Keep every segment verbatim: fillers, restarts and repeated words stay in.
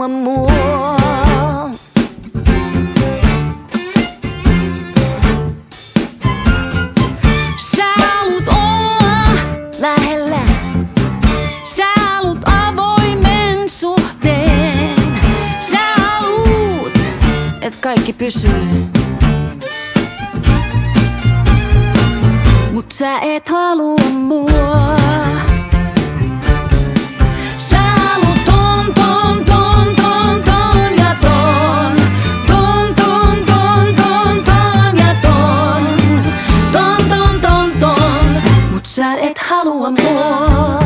halua mua. Sä haluut olla lähellä, sä haluut avoimen suhteen. Sä haluut, et kaikki pysyy, mut sä et halua mua. Sä haluut ton, ton, ton, ton, ton ja ton. Ton, ton, ton, ton, ton ja ton. Ton, ton, ton, ton, mut sä et halua mua.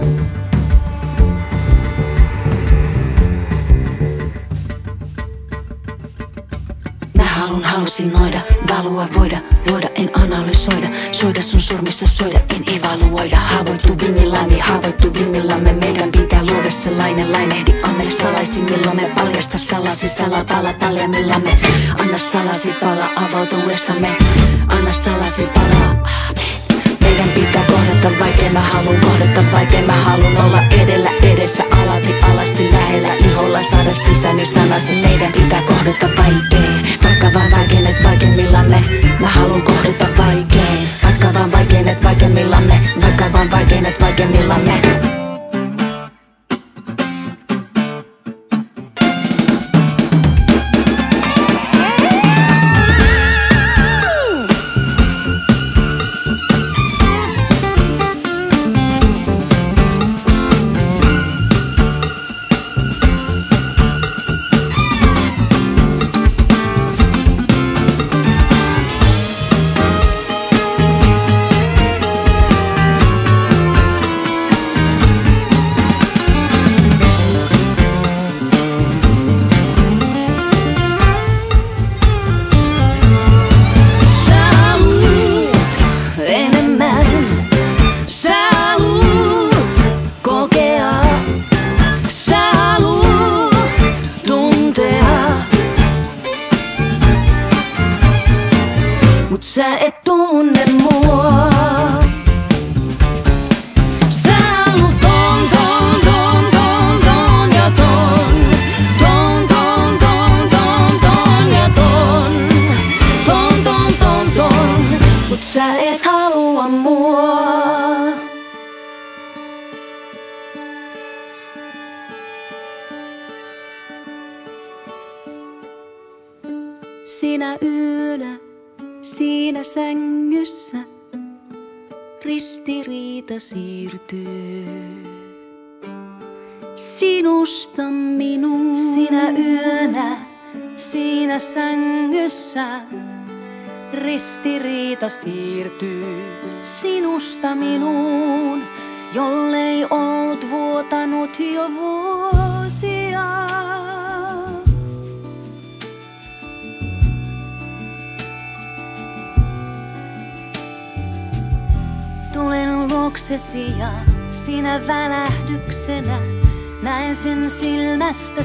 Mä halun hallusinoida, valua voida, luoda en analysoida, soida sun sormissa soida en evaluoida. Haavoittuvimmillani, haavoittuvimmillamme meidän pitää luoda sellainen lainehdi amme salaisimmillaan me paljasta salasi salapala paljamillamme. Anna salasi pala avautuessamme, anna salasi pala. Meidän pitää kohdata vaikein, mä haluun kohdata vaikein, mä haluun olla edellä edessä alati alasti lähellä iholla saada sisäni sanasi. Meidän pitää kohdata vaikein, vaikka vaan vaikein et vaikeimmillanne. Mä haluun kohdata vaikein, vaikka vaan vaikein et vaikeimmillanne. Vaikka vaan vaikein et vaikeimmillanne. Sä et tunne mua. Sä haluut ton, ton, ton, ton, ton ja ton. Ton, ton, ton, ton, ton ja ton. Ton, ton, ton, ton, mut sä et halua mua. Sinä yönä siinä sängyssä ristiriita siirtyy sinusta minuun. Sinä yönä siinä sängyssä ristiriita siirtyy sinusta minuun, jollei ollut vuotanut jo vuosia. Tulen luoksesi ja sinä välähdyksenä näen sen silmästä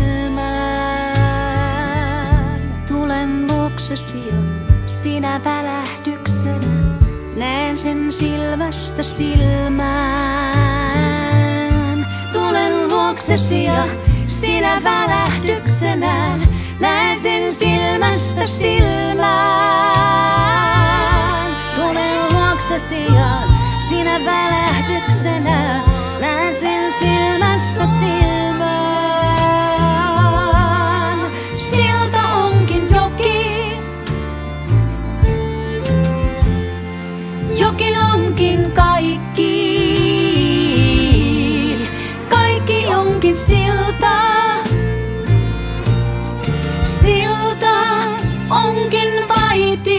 silmään. Tulen luoksesi ja sinä välähdyksenä näen sen silmästä silmään. Tulen luoksesi ja sinä välähdyksenä näen sen silmästä silmään. Tulen luoksesi ja sinä välähdyksenä näen sen silmästä silmään. Silta onkin joki, jokin onkin kaikki. Kaikki onkin silta, silta onkin vaiti.